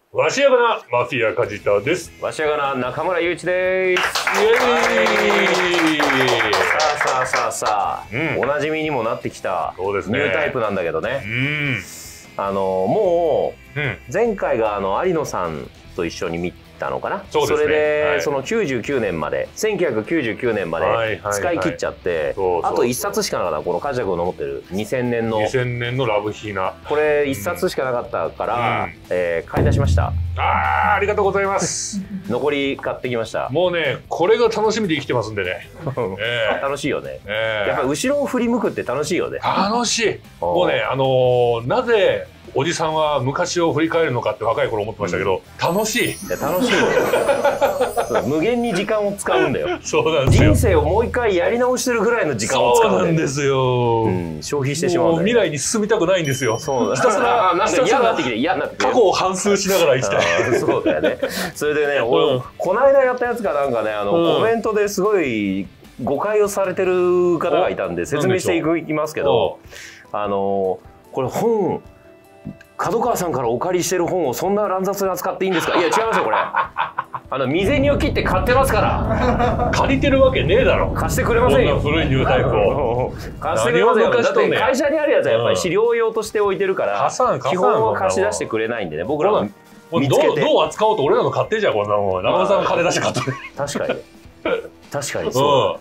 わしやがなマフィア梶田です。 わしやがな中村祐一です。 イエーイ。 さあ、おなじみにもなってきたニュータイプなんだけどね。もう前回が有野さんと一緒に見たのかな。それでその99年まで1999年まで使い切っちゃって、あと1冊しかなかった。この梶田君の持ってる2000年のラブヒナ、 これ1冊しかなかったから買い出しました。 ありがとうございます。 残り買ってきました。もうね、これが楽しみで生きてますんでね。 楽しいよね。やっぱり後ろを振り向くって楽しいよね。 楽しい。もうね、なぜおじさんは昔を振り返るのかって若い頃思ってましたけど、楽しい。 楽しいよ。無限に時間を使うんだよ。 そうなんですよ。 人生をもう一回やり直してるぐらいの時間を使うんだよ。 そうなんですよ。 消費してしまう。 未来に進みたくないんですよ。 そうだ。 ひたすらなんか嫌になってきて、嫌になってきて。 過去を反芻しながら生きたい。 そうだよね。それでね、俺この間やったやつかなんかね、コメントですごい誤解をされてる方がいたんで説明していきますけど、これ本。角川さんからお借りしてる本をそんな乱雑に扱っていいんですか。いや違いますよこれ。未銭を切って買ってますから。 借りてるわけねえだろ。 貸してくれませんよ。 古いニュータイプを貸してくれませんよ。だって会社にあるやつはやっぱり資料用として置いてるから基本は貸し出してくれないんでね。僕らは見つけてどう扱おうと俺らの買ってじゃんこんなもん。中村さんが金出して買って。 確かに。確かにそう。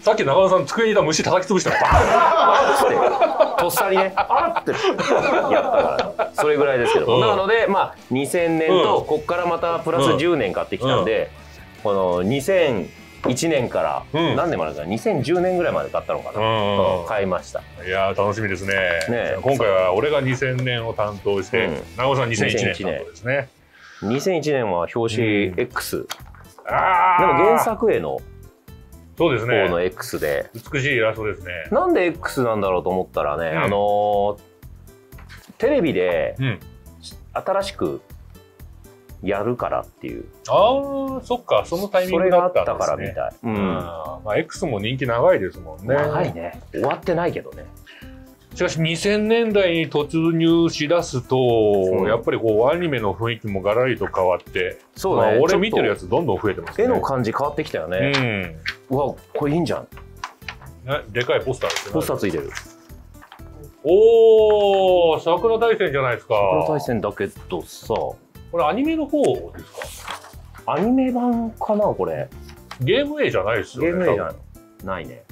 さっき中村さん机にいた虫叩き潰したらバーンってとっさにねあってやったからそれぐらいですけど、なのでまあ2000年とこっからまたプラス10年買ってきたんで、この2001年から何年までか2010年ぐらいまで買ったのかな、買いました。 いや楽しみですね。今回は俺が2000年を担当して中村さん2001年担当ですね。 2001年は表紙 X でも原作へのそうですね。 方の X で美しいイラストですね。 なんで X なんだろうと思ったらね、テレビで新しくやるからっていう。 ああ、そっか、そのタイミングだったんですね。それがあったからみたい。まあ X も人気長いですもんね。 長いね。終わってないけどね。 しかし2000年代に突入しだすと、やっぱりこうアニメの雰囲気もガラリと変わって、そうね。俺見てるやつどんどん増えてますね。 絵の感じ変わってきたよね。うわ、これいいんじゃん。 でかいポスターですね。 ポスターついてる。 おお、桜大戦じゃないですか。 桜大戦だけどさ、これアニメの方ですか。 アニメ版かなこれ。 ゲーム絵じゃないですよね。 ゲーム絵じゃないね。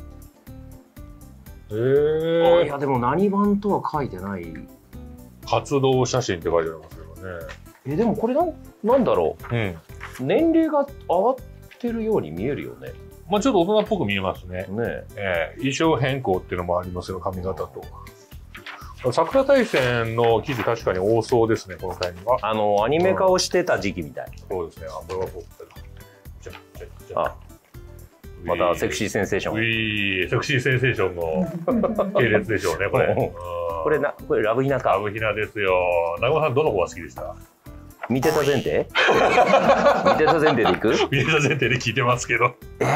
いやでも何版とは書いてない。 活動写真って書いてありますけどね。 でもこれなんだろう。年齢が上がってるように見えるよね。 まあちょっと大人っぽく見えますね。衣装変更っていうのもありますよ、髪型と。桜大戦の記事確かに多そうですね、このタイミングは。 アニメ化をしてた時期みたい。 そうですね。これは僕だ。またセクシーセンセーション。 セクシーセンセーションの系列でしょうね、これ。 これラブヒナか。 ラブヒナですよ。中村さん、どの子が好きでした？ 見てた前提？見てた前提でいく？ 見てた前提で聞いてますけど。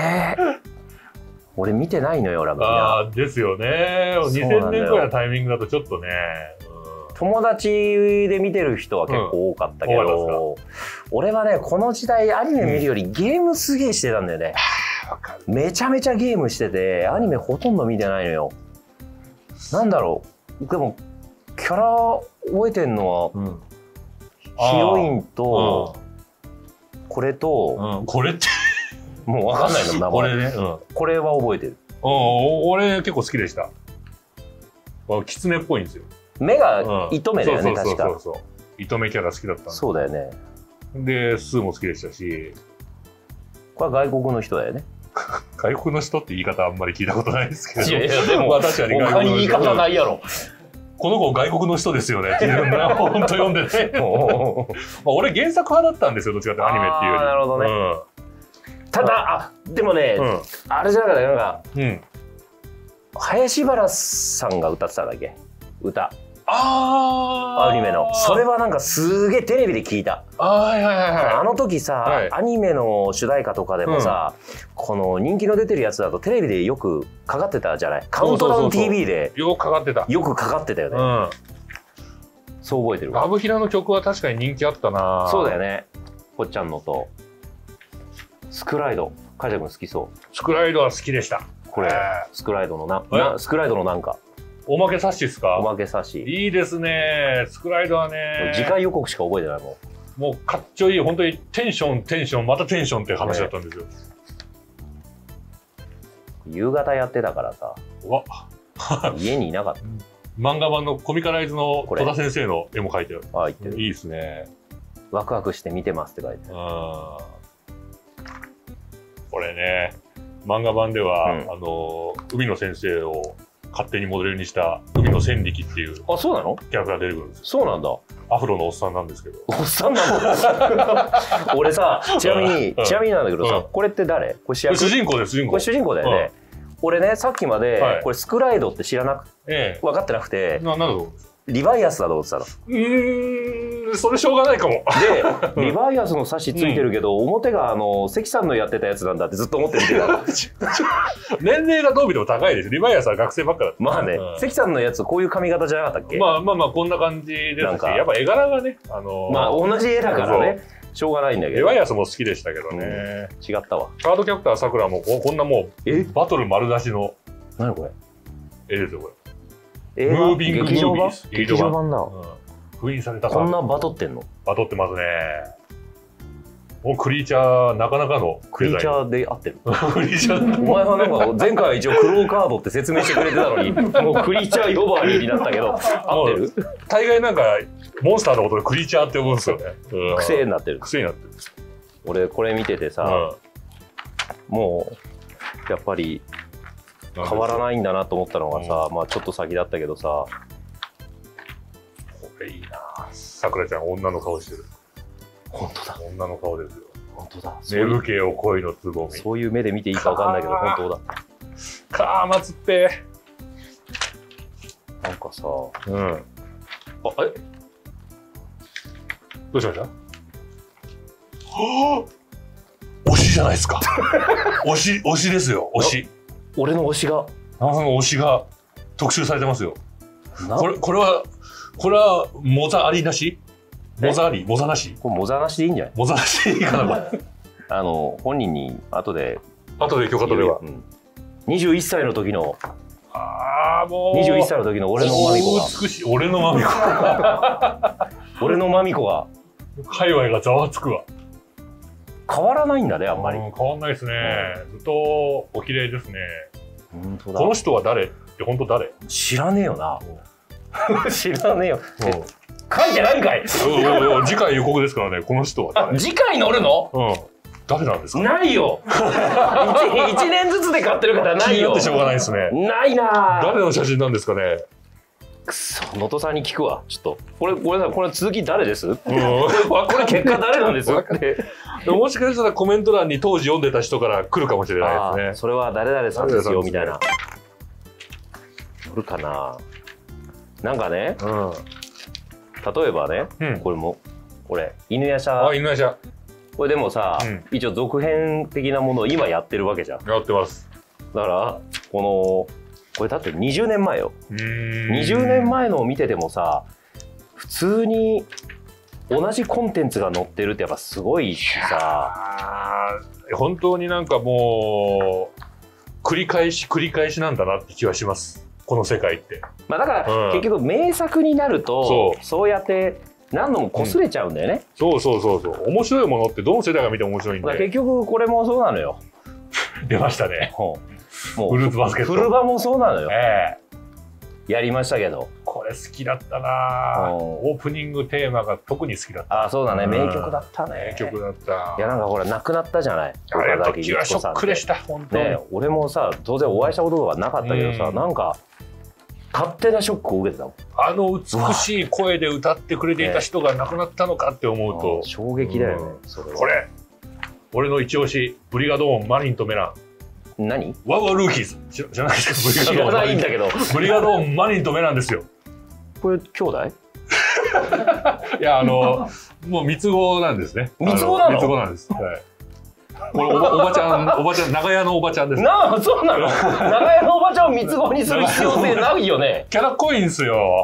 俺見てないのよ、ラブヒナ。 ですよね。2000年くらいのタイミングだとちょっとね。 友達で見てる人は結構多かったけど、俺はね、この時代アニメ見るよりゲームすげえしてたんだよね。めちゃめちゃゲームしてて、アニメほとんど見てないのよ。なんだろう。でも、キャラ覚えてんのは、ヒロインと、これと、 これってもうわかんないの、名前。 これね。 これは覚えてる。 俺結構好きでした。キツネっぽいんですよ。 目が糸目だよね、確か。 そう。糸目キャラ好きだったんで。 そうだよね。 で、スーも好きでしたし。 これは外国の人だよね。 外国の人って言い方あんまり聞いたことないですけど。 いやでも確かに他に言い方ないやろ。 この子外国の人ですよねっていうのを本当読んでね。俺原作派だったんですよ、どっちかってアニメっていうより。 なるほどね。ただでもね、あれじゃなかったなんか林原さんが歌ってたんだっけ、歌。アニメのそれはなんかすげえテレビで聞いた。あの時さ、アニメの主題歌とかでもさ、この人気の出てるやつだとテレビでよくかかってたじゃない。カウントダウン TV でよくかかってたよね。 そう覚えてる。 ラブヒナの曲は確かに人気あったな。 そうだよね。こっちゃんのとスクライド、カイジャ君好きそう。 スクライドは好きでした。 これスクライドのスクライドのなんかおまけ冊子ですか？ おまけ冊子。 いいですね。スクライドはね。 次回予告しか覚えてないもん。 もうかっちょいい、本当にテンションまたテンションって話だったんですよ。 夕方やってたからさ。家にいなかった。 漫画版のコミカライズの戸田先生の絵も描いてある。 あ、言ってる。 いいですね。 ワクワクして見てますって書いてある。 これね、漫画版では、海野先生を勝手にモデルにした海野千力っていう。 あ、そうなの？ キャラクター出てくるんですよ。 そうなんだ。 アフロのおっさんなんですけど。 おっさんなの？俺さ、ちなみになんだけどさ、これって誰？これ主人公です、主人公。 これ主人公だよね。俺ね、さっきまで、これスクライドって知らなくて、分かってなくて、リバイアスだと思ってたの。 それしょうがないかも。 で、リバイアスの冊子ついてるけど、表が関さんのやってたやつなんだってずっと思って見てた。 年齢がどう見ても高いです。リバイアスは学生ばっかだった。 まあね、関さんのやつこういう髪型じゃなかったっけ？ まあこんな感じですし、やっぱ絵柄がね、 まあ同じ絵だからね。しょうがないんだけど。 リバイアスも好きでしたけどね。 違ったわ。 カードキャラクターさくらもこんなもうバトル丸出しの。 何これ？ 絵ですよこれ。 ムービングムービーです。 劇場版だ。 封印された。 こんなバトってんの？ バトってますね。もうクリーチャーなかなかのクリーチャーで合ってる。 クリーチャー。 お前はなんか前回は一応クローカードって説明してくれてたのに、もうクリーチャー呼ばわりになったけど合ってる？ 大概なんかモンスターのことでクリーチャーって呼ぶんですよね。 癖になってる。 癖になってる。 俺これ見ててさ、もうやっぱり変わらないんだなと思ったのがさ、まあちょっと先だったけどさ、 これいいな。さくらちゃん女の顔してる。 本当だ。 女の顔ですよ。 本当だ。 寝ぶけを恋のつぼみ。 そういう目で見ていいかわかんないけど本当だ。 かーまつって。 なんかさ、 どうしました？はぁ、推しじゃないですか。推しですよ。推し。 俺の推しが。 あなたの推しが特集されてますよ。これはモザありなし？モザあり？モザなし？ これモザなしでいいんじゃない？ モザなしでいいかな。 本人に後で許可取れば。 21歳の時の。 もう。 21歳の時の俺のマミコが。 美しい。俺のマミコ。 俺のマミコが。 界隈がざわつくわ。 変わらないんだね、あんまり。 変わんないですね。ずっとお綺麗ですね。 本当だ。 この人は誰って本当誰？ 知らねえよな。知らねえよ。書いてないんかい。 次回予告ですからね、この人は誰？ 次回乗るの？ 誰なんですか？ ないよ。1年ずつで買ってるからないよ。 気になってしょうがないですね。 ないな。 誰の写真なんですかね。 くそ、能登さんに聞くわ。ちょっとこれ続き誰です？これ結果誰なんです？ もしかしたらコメント欄に当時読んでた人から来るかもしれないですね。 それは誰々さんですよみたいな。乗るかな。なんかね、例えばね、これ犬夜叉。 犬夜叉。 これでもさ、一応続編的なものを今やってるわけじゃん。 やってます。 だからこれだって20年前よ。20年前のを見ててもさ、普通に同じコンテンツが載ってるってやっぱすごいしさ。 本当になんかもう繰り返しなんだなって気はします。この世界って。 まあだから結局名作になるとそうやって何度も擦れちゃうんだよね。 そう。面白いものってどの世代が見ても面白いんで。 結局これもそうなのよ。 出ましたね。 もうフルーツバスケット。 フルバもそうなのよ。やりましたけど。 これ好きだったな。オープニングテーマが特に好きだった。 そうだね。名曲だったね。 名曲だった。 いやなんかほら亡くなったじゃない。 あれの時はショックでした。本当に。 俺もさ当然お会いしたこととかなかったけどさ、なんか勝手なショックを受けてたもん。 美しい声で歌ってくれていた人が亡くなったのかって思うと衝撃だよね。 これ俺の一押しブリガドーンマリンとメラン。 何？ ワウワウルーキーズ。知らないですか？ 知らないんだけど。 ブリガドーンマリンとメランですよ。 これ兄弟？ いやもう三つ子なんですね。 三つ子なの？ 三つ子なんです。はい。これおばちゃん長屋のおばちゃんです。 そうなの？長屋のおばちゃんを三つ子にする必要性ないよね。 キャラ濃いんすよ。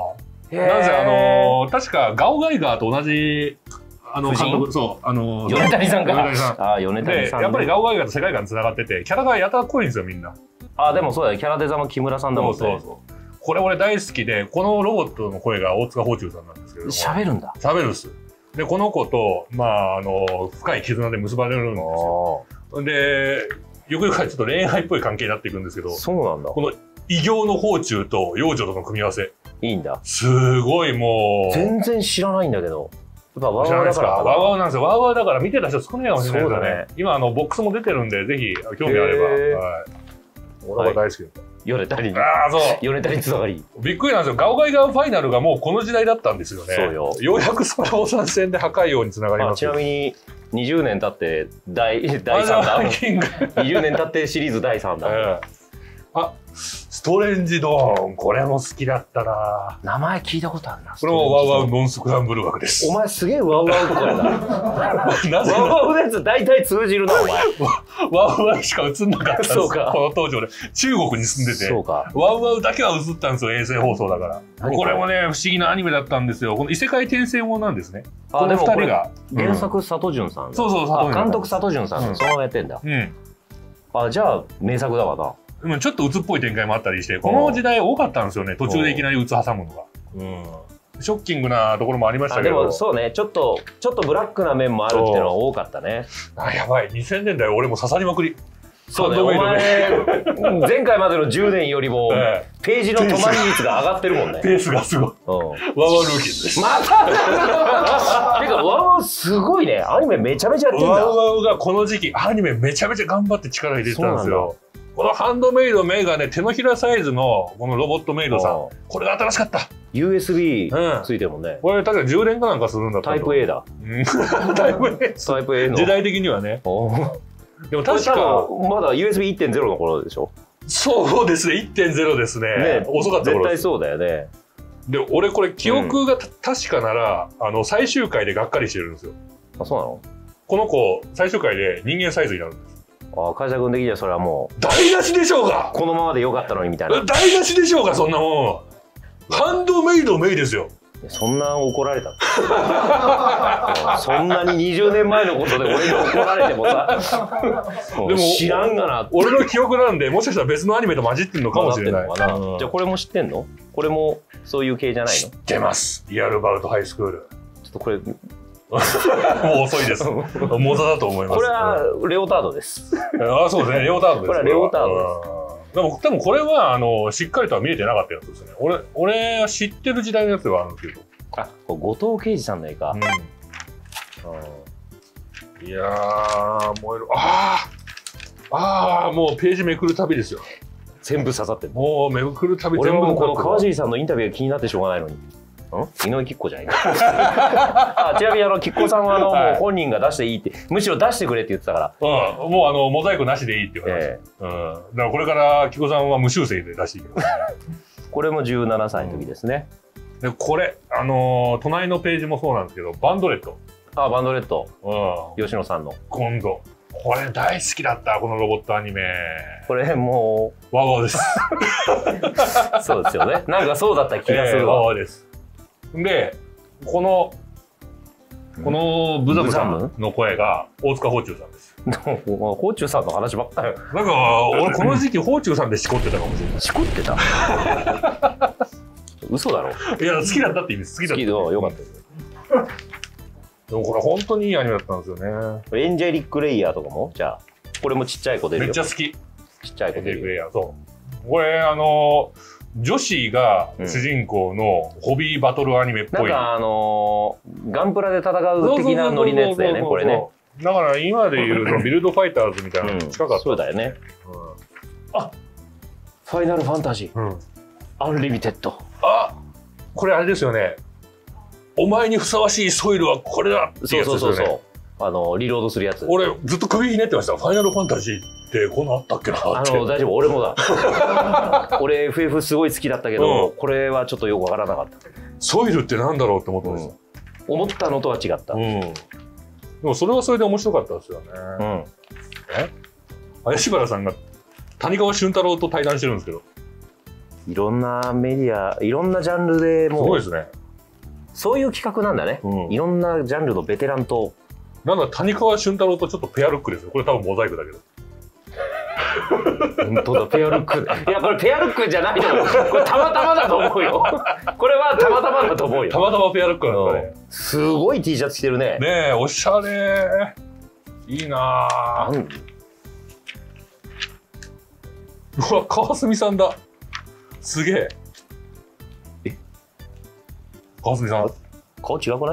なぜ確かガオガイガーと同じ監督、そう米谷さんか。 米谷さん。 ああ、米谷さん。 で、やっぱりガオガイガーと世界観つながってて、キャラがやたら濃いんですよ、みんな。 あ、でもそうだよ。キャラデザも木村さんだもんね。 そうそう。これ俺大好きで、このロボットの声が大塚芳忠さんなんですけど。 喋るんだ。 喋るっす。で、この子と、まあ、深い絆で結ばれるんですよ。で、よくよくちょっと恋愛っぽい関係になっていくんですけど、 そうなんだ。 この異形の芳忠と幼女との組み合わせ。 いいんだ。 すごいもう。 全然知らないんだけど。やっぱワウワウだから。 ワウワウなんですよ。ワウワウだから見てた人少ないかもしれないですね。今ボックスも出てるんで、ぜひ興味あれば。はい。俺は大好きだった。 米谷。 ああ、そう。 米谷つながり。 びっくりなんですよ。ガオガイガーファイナルがもうこの時代だったんですよね。 そうよ。 ようやくその参戦で破壊王につながります。 ちなみに20年経って第3弾。20年経ってシリーズ第3弾。 あ、ストレンジドーン、これも好きだったな。 名前聞いたことあるな。 これもワウワウノンスクランブル枠です。 お前すげえワウワウとかやな。ワウワウのやつ大体通じるな、お前。 ワウワウしか映んなかったんです。 そうか。 この当時俺、中国に住んでて、 そうか。 ワウワウだけは映ったんですよ、衛星放送だから。これもね、不思議なアニメだったんですよ。この異世界転生ものなんですね。この二人が。 原作佐藤潤さん。 そうそう、佐藤潤。 監督佐藤潤さん。そのままやってんだ。うん。あ、じゃあ名作だわな。 ちょっと鬱っぽい展開もあったりして、この時代多かったんですよね。途中でいきなり鬱挟むのが。ショッキングなところもありましたけど。 でもそうね、ちょっとブラックな面もあるっていうのは多かったね。 あ、やばい。2000年代俺も刺さりまくり。 そうね、お前、前回までの10年よりも、ページの止まり率が上がってるもんね。 ペースがすごい。ワウワウルーキーズです。 またてか、ワウワウすごいね。アニメめちゃめちゃやってんだ。 ワウワウがこの時期、アニメめちゃめちゃ頑張って力入れてたんですよ。このハンドメイドメガネ、手のひらサイズのこのロボットメイドさん。これが新しかった。 USB ついてるもんね。 これ確か充電かなんかするんだった。 タイプ A だ。 タイプ A。 タイプ A の。 時代的にはね。でも確か。 まだ USB1.0 の頃でしょ？ そうですね、1.0 ですね。遅かった頃。 絶対そうだよね。 で、俺これ記憶が確かなら、最終回でがっかりしてるんですよ。 あ、そうなの？ この子、最終回で人間サイズになるんです。 ああ、会社君的にはそれはもう。 台無しでしょうが！ このままでよかったのにみたいな。 台無しでしょうが、そんなもん。ハンドメイドメイですよ。 そんな怒られたそんなに20年前のことで俺に怒られてもさでも知らんがな。 俺の記憶なんで、もしかしたら別のアニメと混じってるのかもしれない。 じゃあこれも知ってんの？これもそういう系じゃないの？ 知ってます。リアルバウトハイスクール。 ちょっとこれもう遅いです。モザだと思います。 これはレオタードです。 ああ、そうですね。レオタードです。 これはレオタードです。 でも多分これはしっかりとは見えてなかったやつですね。俺は知ってる時代のやつではあるんですけど。 あ、後藤圭司さんの絵か。 いやー、燃える。もうページめくるたびですよ。 全部刺さってる。 もうめくるたび全部。俺もこの川尻さんのインタビューが気になってしょうがないのに。井上貴子じゃないか。ちなみに貴子さんはもう本人が出していいって、むしろ出してくれって言ってたから。 もうモザイクなしでいいって言われました。だからこれから貴子さんは無修正で出していきます。 これも17歳の時ですね。 でこれ隣のページもそうなんですけど、バンドレット。 あ、バンドレット。吉野さんの。 今度。これ大好きだった、このロボットアニメ。 これもうワウワウです。 そうですよね。なんかそうだった気がするわ。 ワウワウです。で、このブザムさんの声が大塚芳忠さんです。 芳忠さんの話ばっかり。 なんか俺この時期芳忠さんでしこってたかもしれない。 しこってた？嘘だろ。 いや、好きだったって意味です。好きだった。 よかったです。 でもこれ本当にいいアニメだったんですよね。 エンジェリック・レイヤーとかも、じゃあこれもちっちゃい子出るよ。 めっちゃ好き。 ちっちゃい子出る。エンジェリック・レイヤー。 そう。これ女子が主人公のホビーバトルアニメっぽい。 なんかガンプラで戦う的なノリのやつだよね、これね。 だから今でいうビルドファイターズみたいなの近かった。 そうだよね。あ、ファイナルファンタジー。アンリミテッド。 あ、これあれですよね。お前にふさわしいソイルはこれだってやつですよね。 そう。リロードするやつ。 俺ずっと首ひねってました。ファイナルファンタジーってこんなあったっけなって。 大丈夫、俺もだ。俺 FF すごい好きだったけど、これはちょっとよくわからなかった。 ソイルってなんだろうって思ってました。 思ったのとは違った。 でもそれはそれで面白かったですよね。林原さんが谷川俊太郎と対談してるんですけど。 いろんなメディア、いろんなジャンルでもう、 すごいですね。 そういう企画なんだね。いろんなジャンルのベテランと。 なんだ、谷川俊太郎とちょっとペアルックですよ。これ多分モザイクだけど。 本当だ、ペアルック。いや、これペアルックじゃないと思う。これたまたまだと思うよ。これはたまたまだと思うよ。 たまたまペアルックなんだね。 すごい T シャツ着てるね。 ねえ、おしゃれ。いいなぁ。うわ、川澄さんだ。すげえ。 え、 川澄さん。 顔違くない？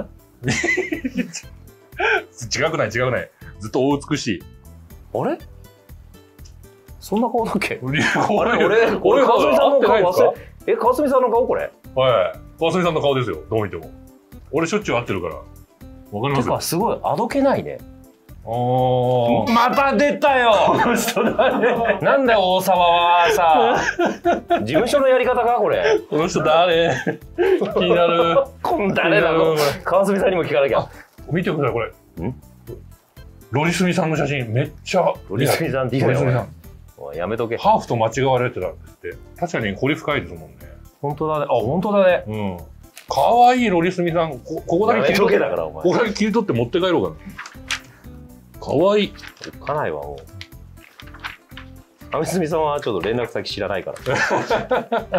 違くない、違くない。ずっとお美しい。 あれ？そんな顔だっけ？ 俺、 川澄さんの顔忘れ。川澄さんの顔これ？ はい。川澄さんの顔ですよ。どう見ても。俺しょっちゅう会ってるから。わかりますよ。 てか、すごい、あどけないね。 また出たよ。この人誰？ なんだよ、大沢はさ。事務所のやり方か、これ。 この人誰？気になる。 誰なの？川澄さんにも聞かなきゃ。 見てください、これ。ロリスミさんの写真、めっちゃ。 ロリスミさんって言うよ。やめとけ。 ハーフと間違われてたんですって。確かに彫り深いですもんね。 本当だね。あ、本当だね。 うん。かわいいロリスミさん。ここだけ切り取って。ここだけ切り取って持って帰ろうかな。かわいい。 おっかないわ、もう。上澄さんはちょっと連絡先知らないから。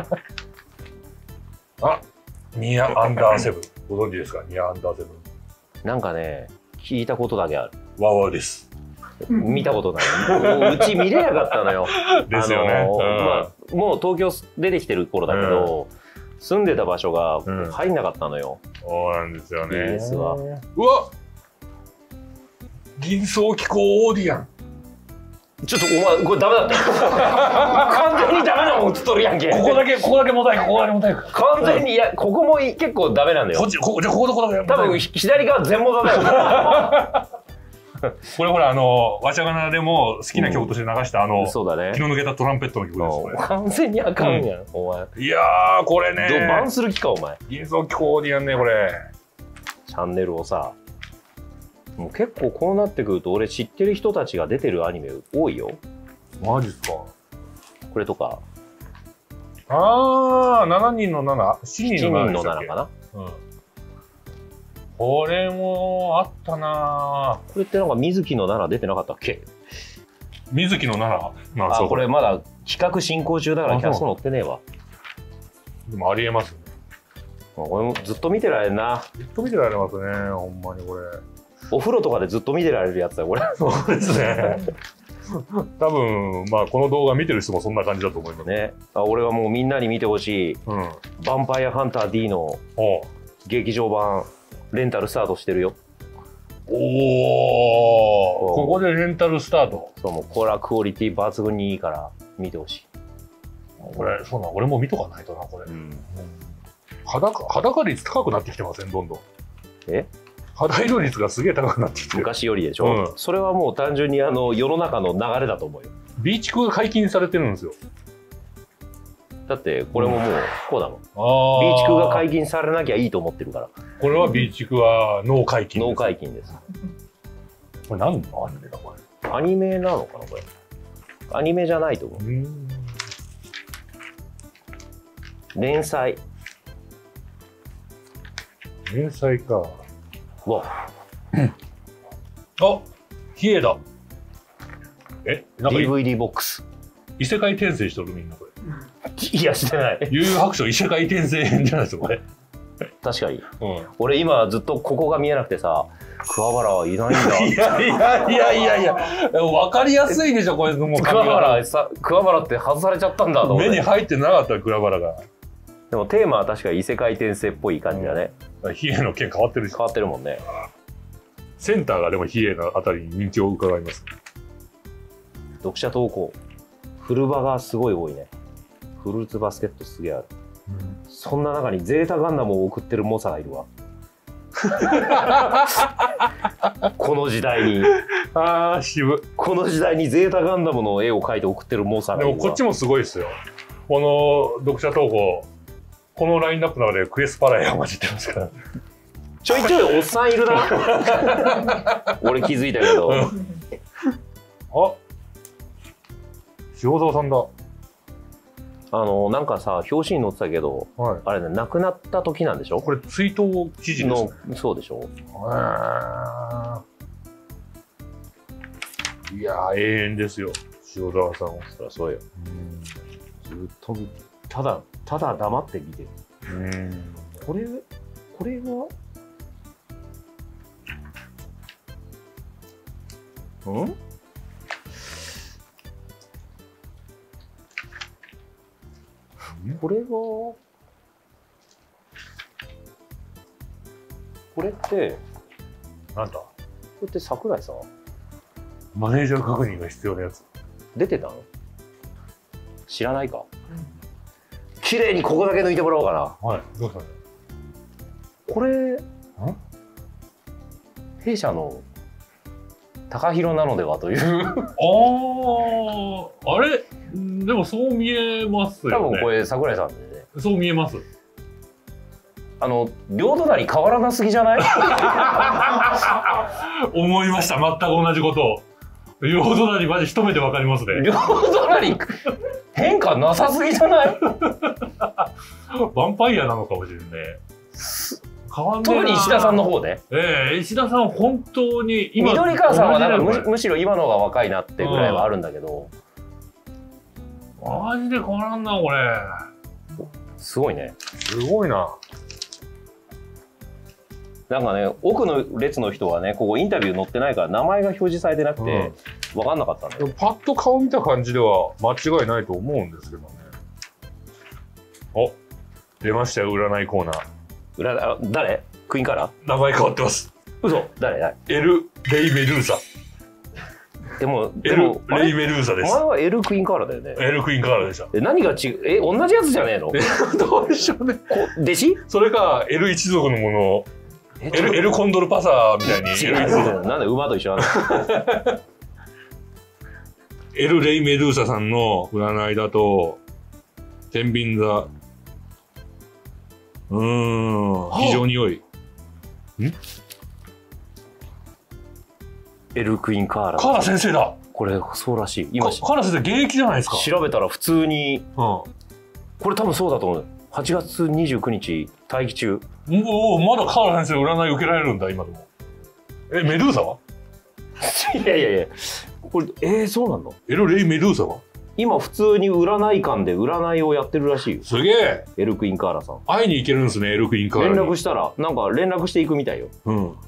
あ、ニアアンダーセブン。ご存知ですか？ニアアンダーセブン。 なんかね、聞いたことだけある。 わわです。 見たことない。うち見れなかったのよ。 ですよね。 もう東京出てきてる頃だけど、住んでた場所が入んなかったのよ。 そうなんですよね。 うわ、銀装機構オーディアン。 ちょっとお前これダメだった。完全にダメなもん映っとるやんけ。 ここだけモザイク、ここだけモザイク。 完全に、いや、ここも結構ダメなんだよ。 じゃあここだけ。 多分左側全モザだよ。 これほらわちゃがなでも好きな曲として流したそうだね。 気の抜けたトランペットの曲です。 完全にあかんやん、お前。 いやー、これね。 バンする気か、お前。 銀装機構オーディアンね、これ。 チャンネルをさ。もう結構こうなってくると俺知ってる人たちが出てるアニメ多いよ。 マジっすか？ これとか。 あー、7人の7、7人の 7かな。 これもあったなぁ。 これってなんか水木の7出てなかったっけ？ 水木の7なんですよ。 これまだ企画進行中だからキャスト載ってねえわ。 でもありえますね。 これもずっと見てられるな。 ずっと見てられますね、ほんまにこれ。 お風呂とかでずっと見てられるやつだよ、これ。 そうですね。多分、まあ、この動画見てる人もそんな感じだと思いますね。俺はもうみんなに見てほしい、ヴァンパイアハンター D の劇場版、レンタルスタートしてるよ。 おお、ここでレンタルスタート。 そう、もうこれはクオリティ抜群にいいから見てほしい。 これ、そうな、俺も見とかないとな、これ。裸率高くなってきてません、どんどん。肌色率がすげえ高くなってきてる。 昔よりでしょ、それはもう単純に世の中の流れだと思うよ。 ビーチクが解禁されてるんですよ。 だってこれももうこうだもん。ビーチクが解禁されなきゃいいと思ってるから。 これはビーチクはノー解禁です。 ノー解禁です。 これ何のアニメだこれ。 アニメなのかなこれ。アニメじゃないと思う。連載。 連載か。 わ。 あ、ヒエだ。なんか DVD ボックス。 異世界転生しとるみんなこれ。 いやしてない。 悠々白書異世界転生編じゃないですかこれ。 確かに。俺今ずっとここが見えなくてさ、桑原はいないんだ。 いや分かりやすいでしょこれもう。 桑原って外されちゃったんだと思って。 目に入ってなかった桑原が。 でもテーマは確か異世界転生っぽい感じだね。 比叡の剣変わってるし。 変わってるもんね。 センターがでも比叡のあたりに人気を伺います。 読者投稿。古場がすごい多いね。フルーツバスケットすげえある。そんな中にゼータガンダムを送ってる猛者がいるわ。この時代に。 ああ、渋。 この時代にゼータガンダムの絵を描いて送ってる猛者がいるわ。 でもこっちもすごいですよ。この読者投稿、このラインナップの中でクエスパラエが混じってますから。 ちょいちょいおっさんいるな。俺気づいたけど。 あ、塩沢さんだ。 なんかさ、表紙に載ってたけど、 はい、 あれね、亡くなった時なんでしょ？ これ追悼記事ですね。 そうでしょ？ いやー、永遠ですよ、塩沢さんは。 そりゃそうよ。ずっとただ黙って見てる。これはこれってなんだ？ これって桜井さん？ マネージャー確認が必要なやつ。 出てたの？知らないか？綺麗にここだけ抜いてもらおうかな。 はい、どうしたの？ これ弊社の高弘なのではという。 あれでもそう見えますよね。 多分これ桜井さんでね。 そう見えます。 両隣変わらなすぎじゃない？ 思いました、全く同じことを。両隣マジ一目でわかりますね。 両隣変化なさすぎじゃない？ ヴァンパイアなのかもしれない。変わんねえな。 特に石田さんの方で。 石田さん本当に今緑川さんはなんかむしろ今の方が若いなってぐらいはあるんだけど。 マジで変わらんなこれ。 すごいね。 すごいな。 なんかね、奥の列の人はね、ここインタビュー載ってないから名前が表示されてなくて分かんなかったんだよ。 パッと顔見た感じでは間違いないと思うんですけどね。お、出ましたよ、占いコーナー。 誰？クイーンカラー？ 名前変わってます。 嘘？誰？ エル・レイ・メルーザ。 でもエル・レイ・メルーザです。 お前はエル・クイーンカーラーだよね。 エル・クイーンカーラーでした。 何が違う？同じやつじゃねえの？ どうでしょうね。 弟子？ それか、エル一族のもの。エルコンドルパサーみたいに。 なんで馬と一緒なの？ エル・レイ・メルーザさんの占いだと、天秤座。非常に良い。 エル・クイーンカーラー。 カーラ先生だ。 これそうらしい。今カーラ先生現役じゃないですか。 調べたら普通に、これ多分そうだと思う。8月29日待機中。 まだカーラ先生占い受けられるんだ今でも。メルーザは？ いやこれそうなんだ。 エル・レイ・メルーザは？ 今普通に占い館で占いをやってるらしいよ。 すげえ。 エル・クイーンカーラさん。 会いに行けるんですね、エル・クイーンカーラに。 連絡したらなんか連絡していくみたいよ。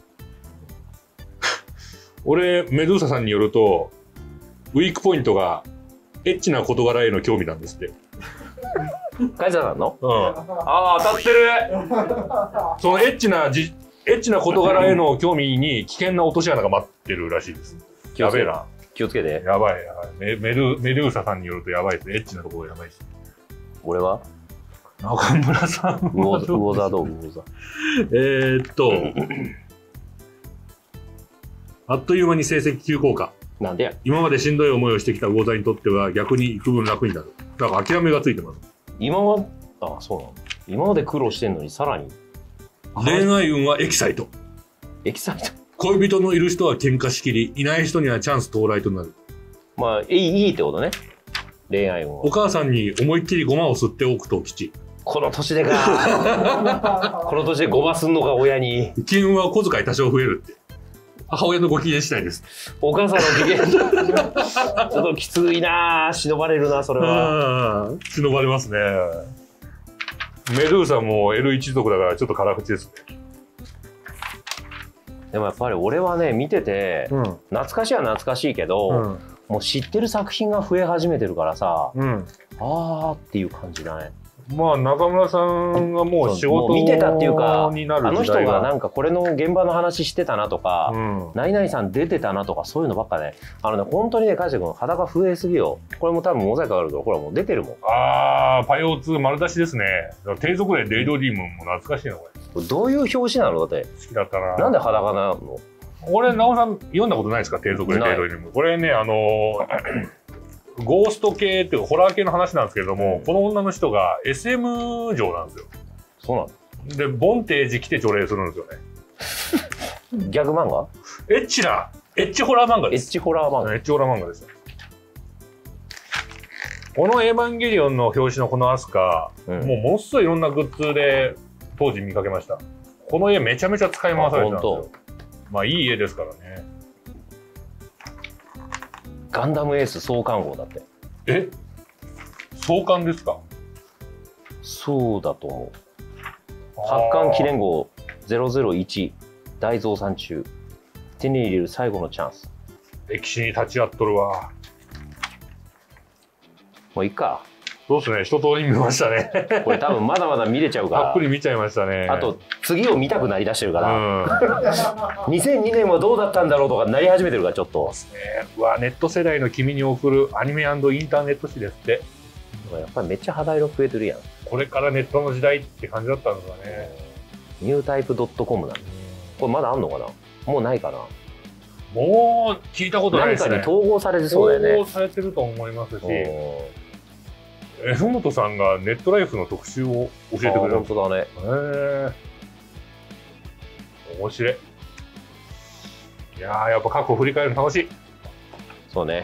俺メドゥーサさんによるとウィークポイントがエッチな事柄への興味なんですって。 カイザーさんの？ ああ当たってる。そのエッチな事柄への興味に危険な落とし穴が待ってるらしいです。やべえな。 気をつけて。 やばい。メドゥーサさんによるとやばいです。エッチなところやばいし。 俺は？ 中村さん。 魚座どう？魚座。 あっという間に成績急降下。 なんでや。 今までしんどい思いをしてきた魚座にとっては逆に幾分楽になる。だから諦めがついてます。 そうなの。今まで苦労してんのにさらに。 恋愛運はエキサイト。 エキサイト。 恋人のいる人は喧嘩しきり、いない人にはチャンス到来となる。 まあいいってことね。恋愛運は。 お母さんに思いっきりゴマを吸っておくと吉。 この年でか。この年でゴマすんのか親に。 金運は小遣い多少増えるって。母親のご機嫌次第です。 お母さんの機嫌ちょっときついな。忍ばれるなそれは。 忍ばれますね。メドゥーさんも L 一族だからちょっと辛口ですね。 でもやっぱり俺はね見てて、懐かしいは懐かしいけど、もう知ってる作品が増え始めてるからさ、あーっていう感じだね。 まあ中村さんがもう仕事見てたっていうか、 あの人がなんかこれの現場の話してたなとか、何々さん出てたなとかそういうのばっかね。本当にね海瀬君肌が増えすぎよ。これも多分モザイクあるけどこれもう出てるもん。 ああパイオー2丸出しですね。低俗でレイドディームンも懐かしいなこれ。 どういう表紙なのだって。 好きだったな。 なんで裸なの？ 俺直さん読んだことないですか低俗でレイドディームン。これねゴースト系っていうかホラー系の話なんですけれども、この女の人が SM 嬢なんですよ。 そうなの？ でボンテージ着て除霊するんですよね。 ギャグ漫画？ エッチホラー漫画です。 エッチホラー漫画。 エッチホラー漫画です。 このエヴァンゲリオンの表紙のこのアスカ、もうものすごいいろんなグッズで当時見かけました。この絵めちゃめちゃ使い回されてたんですよ。まあいい絵ですからね。 ガンダムエース創刊号だって。 え、創刊ですか？ そうだと思う。発刊記念号001大増産中。手に入れる最後のチャンス。 歴史に立ち会っとるわ。 もういいか。 そうですね、一通り見ましたね。 これ多分まだまだ見れちゃうから。 たっぷり見ちゃいましたね。 あと次を見たくなりだしてるから。2002年はどうだったんだろうとかなり始めてるからちょっと。 そうですね。うわ、ネット世代の君に送るアニメ&インターネット誌ですって。 やっぱりめっちゃ肌色増えてるやん。 これからネットの時代って感じだったんですかね。 ニュータイプ .com なんで。これまだあんのかな。もうないかな。 もう聞いたことないですね。 何かに統合されてそうだよね。 統合されてると思いますし、F本さんがネットライフの特集を教えてくれる。 本当だね。 面白い。いやー、やっぱ過去振り返るの楽しい。 そうね。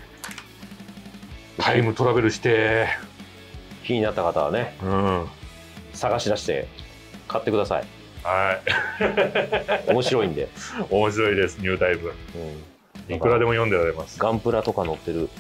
タイムトラベルして気になった方はね、探し出して買ってください。 はい。 面白いんで。 面白いです、ニュータイプ。いくらでも読んでられます。 ガンプラとか載ってる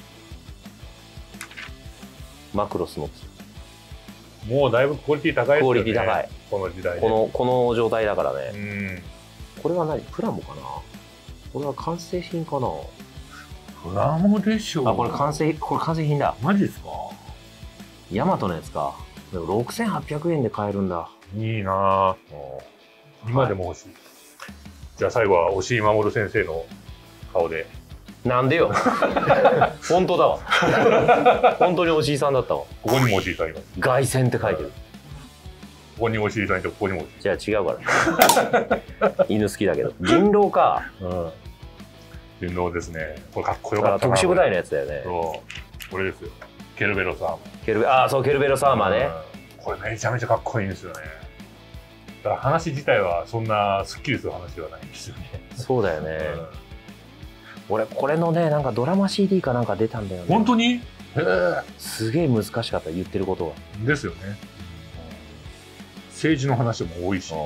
マクロスの。 もうだいぶクオリティ高いですよね。 クオリティ高い。 この時代で。 この状態だからね。これは何？プラモかな？これは完成品かな？ プラモでしょう。 あ、これ完成品だ。 マジですか？ ヤマトのやつか。でも6800円で買えるんだ。 いいなぁ。今でも欲しい。じゃあ最後は押井守先生の顔で。 なんでよ。本当だわ。本当に押井さんだったわ。 ここにも押井さんいます。 凱旋って書いてる。 ここに押井さんいて、ここにも。 じゃあ違うから。犬好きだけど。人狼か。 人狼ですね。これかっこよかったな。 特殊部隊のやつだよね。 そう。これですよ。ケルベロサーマー。そう、ケルベロサーマーね。 これめちゃめちゃかっこいいんですよね。だから話自体はそんなすっきりする話ではないんですよね。 そうだよね。俺これのね、なんかドラマ CD かなんか出たんだよね。 本当に？ すげえ難しかった、言ってることが。 ですよね。政治の話も多いし。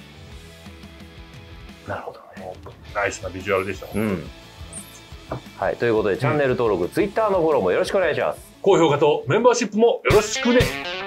なるほどね。 ナイスなビジュアルでした。 はい、ということでチャンネル登録、Twitter のフォローもよろしくお願いします。 高評価とメンバーシップもよろしくね。